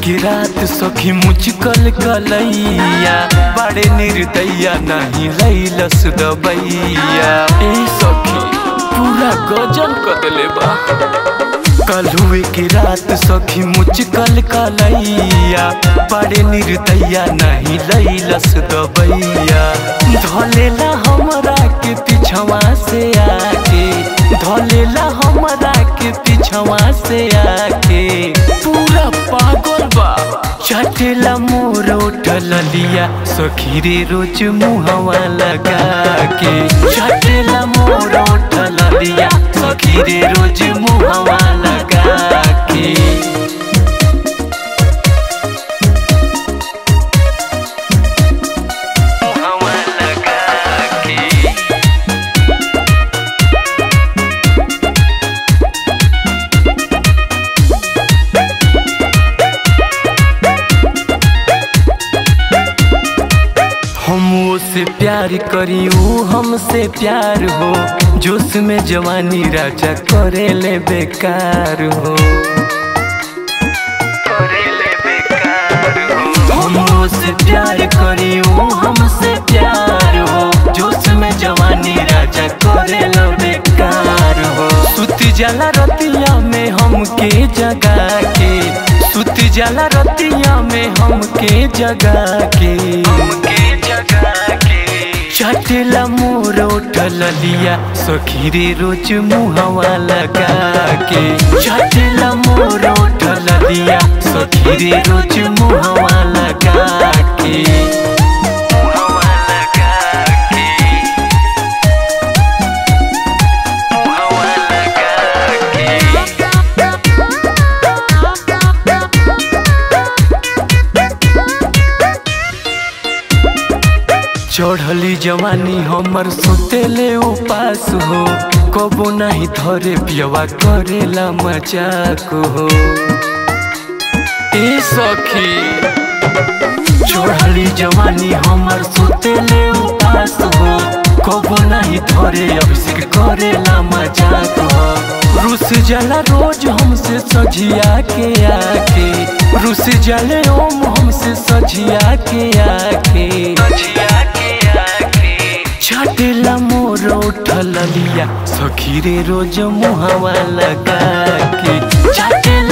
की रात सखी मुचकल कलैया बड़े निर्दया नहीं लैलस दबैया। ए सखी पूरा गजल कदले बा। कलुए की रात सखी मुचकल कलैया बड़े निर्दया नहीं लैलस दबैया। धलेला हमरा के पिछवा से आके, धलेला हमरा के पिछवा से आके पूरा पागल बा। चटेला मोर उठल लिया सखी रे रोज मुहवा लगा के। चटेला मोर उठल लिया सखी रे रोज मुहवा लगा के। से प्यार करी ऊ हमसे प्यार हो, जोश में जवानी राजा करे ले बेकार हो। हम से प्यार करी ऊ हमसे प्यार हो, जोश में जवानी राजा करे ले बेकार हो। सुत जाला रतिया में हमके जगा के, सुत जाला रतिया में हमके जगा के। चटेला मोर उठल लिया सखी रे रोज मुहवा लगा के। चटेला मोर उठल लिया सखी रे रोज मुहवा लगा के। चढ़ली जवानी हमर सुतेले उपास हो, कबो नहीं धरे पियवा करेला मजाक हो। ए सखी चढ़ली जवानी हमर सुतेले उपास हो, कबो नहीं धरे अभिषेक करेला मजाक हो। रुस जाला रोज हमसे सजिया के आके, रुस जाले ओम हमसे सजिया के आके। चटेला मोर उठल लिया सखी रे रोज मुहवा लगा के।